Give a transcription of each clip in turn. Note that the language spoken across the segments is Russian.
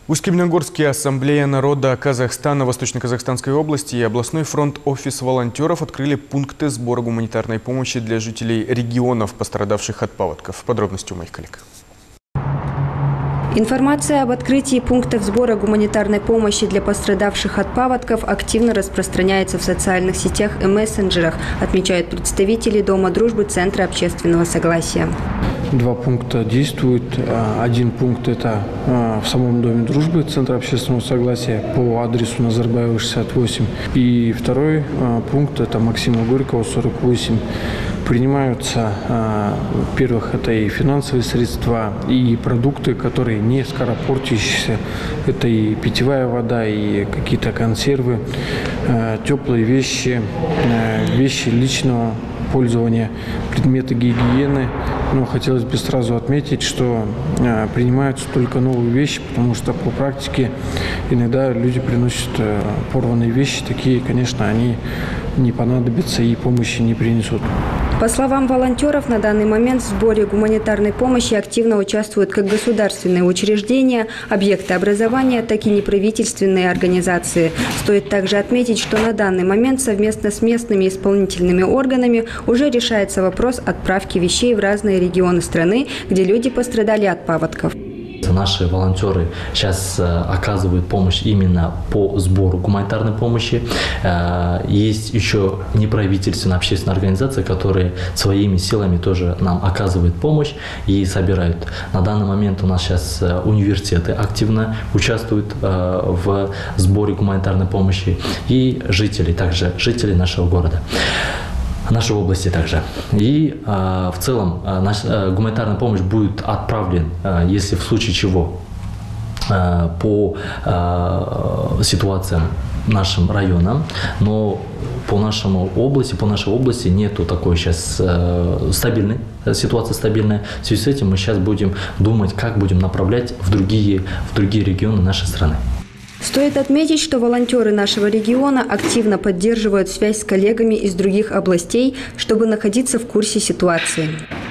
Усть-Каменогорская ассамблея народа Казахстана, Восточно-Казахстанской области и областной фронт офис волонтеров открыли пункты сбора гуманитарной помощи для жителей регионов, пострадавших от паводков. Подробности у моих коллег. Информация об открытии пунктов сбора гуманитарной помощи для пострадавших от паводков активно распространяется в социальных сетях и мессенджерах, отмечают представители Дома дружбы Центра общественного согласия. 2 пункта действуют. Один пункт – это в самом Доме дружбы Центра общественного согласия по адресу Назарбаева, 68. И второй пункт – это Максима Горького, 48. Принимаются, во-первых, это и финансовые средства, и продукты, которые не скоропортящиеся. Это и питьевая вода, и какие-то консервы, теплые вещи, вещи личного пользования, предметы гигиены. Но хотелось бы сразу отметить, что принимаются только новые вещи, потому что по практике иногда люди приносят порванные вещи. Такие, конечно, они не понадобятся и помощи не принесут. По словам волонтеров, на данный момент в сборе гуманитарной помощи активно участвуют как государственные учреждения, объекты образования, так и неправительственные организации. Стоит также отметить, что на данный момент совместно с местными исполнительными органами уже решается вопрос отправки вещей в разные регионы страны, где люди пострадали от паводков. Наши волонтеры сейчас оказывают помощь именно по сбору гуманитарной помощи. Есть еще неправительственные общественные организации, которые своими силами тоже нам оказывают помощь и собирают. На данный момент у нас сейчас университеты активно участвуют в сборе гуманитарной помощи и жители, также жители нашего города. Нашей области также. И в целом наша гуманитарная помощь будет отправлена, если в случае чего, по ситуациям нашим районам, но по нашей области нету такой сейчас стабильной ситуации, стабильная. В связи с этим мы сейчас будем думать, как будем направлять в другие регионы нашей страны. Стоит отметить, что волонтеры нашего региона активно поддерживают связь с коллегами из других областей, чтобы находиться в курсе ситуации.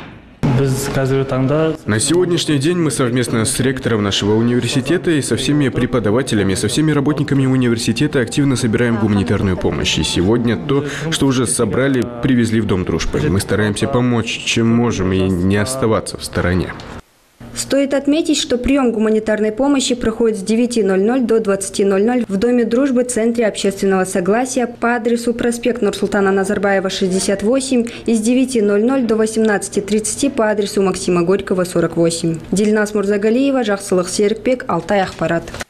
На сегодняшний день мы совместно с ректором нашего университета и со всеми преподавателями, со всеми работниками университета активно собираем гуманитарную помощь. И сегодня то, что уже собрали, привезли в Дом дружбы. Мы стараемся помочь, чем можем, и не оставаться в стороне. Стоит отметить, что прием гуманитарной помощи проходит с 9:00 до 20:00 в Доме дружбы Центре общественного согласия по адресу проспект Нурсултана Назарбаева, 68 и с 9:00 до 18:30 по адресу Максима Горького, 48. Дильназ Мурзагалиева, Жаксылык Серикбек, Алтай Ахпарат.